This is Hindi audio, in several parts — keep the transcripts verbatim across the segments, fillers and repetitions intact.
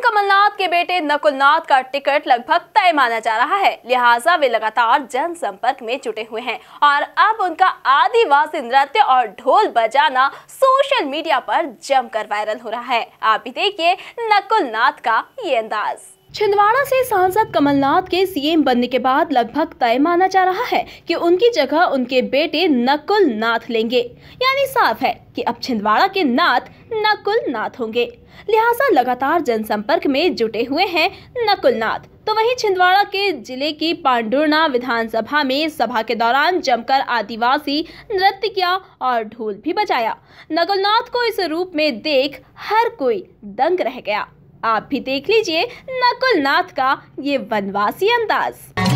कमलनाथ के बेटे नकुलनाथ का टिकट लगभग तय माना जा रहा है, लिहाजा वे लगातार जनसंपर्क में जुटे हुए हैं और अब उनका आदिवासी नृत्य और ढोल बजाना सोशल मीडिया पर जमकर वायरल हो रहा है। आप भी देखिए नकुलनाथ का ये अंदाज। छिंदवाड़ा से सांसद कमलनाथ के सीएम बनने के बाद लगभग तय माना जा रहा है कि उनकी जगह उनके बेटे नकुलनाथ लेंगे। यानी साफ है कि अब छिंदवाड़ा के नाथ नकुलनाथ होंगे, लिहाजा लगातार जनसंपर्क में जुटे हुए हैं नकुलनाथ। तो वहीं छिंदवाड़ा के जिले की पांडुर्ना विधानसभा में सभा के दौरान जमकर आदिवासी नृत्य किया और ढोल भी बजाया। नकुलनाथ को इस रूप में देख हर कोई दंग रह गया। आप भी देख लीजिए नकुलनाथ का ये वनवासी अंदाज।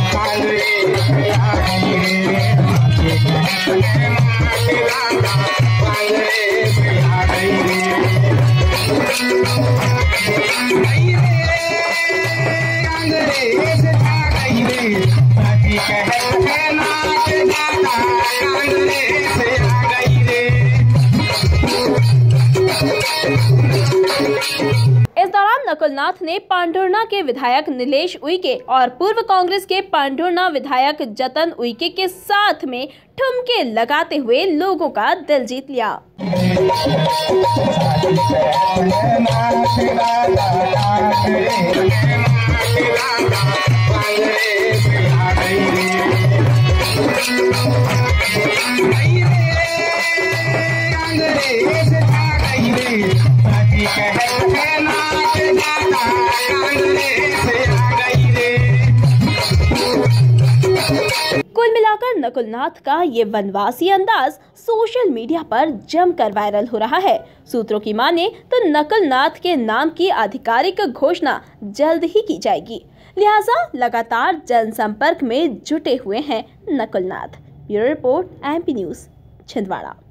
इस दौरान नकुलनाथ ने पांडुर्ना के विधायक नीलेश उइके और पूर्व कांग्रेस के पांडुर्ना विधायक जतन उइके के साथ में ठुमके लगाते हुए लोगों का दिल जीत लिया। कुल मिलाकर नकुलनाथ का ये वनवासी अंदाज सोशल मीडिया पर जमकर वायरल हो रहा है। सूत्रों की माने तो नकुलनाथ के नाम की आधिकारिक घोषणा जल्द ही की जाएगी, लिहाजा लगातार जनसंपर्क में जुटे हुए हैं Nakulnath. Bureau report MP news Chhindwara.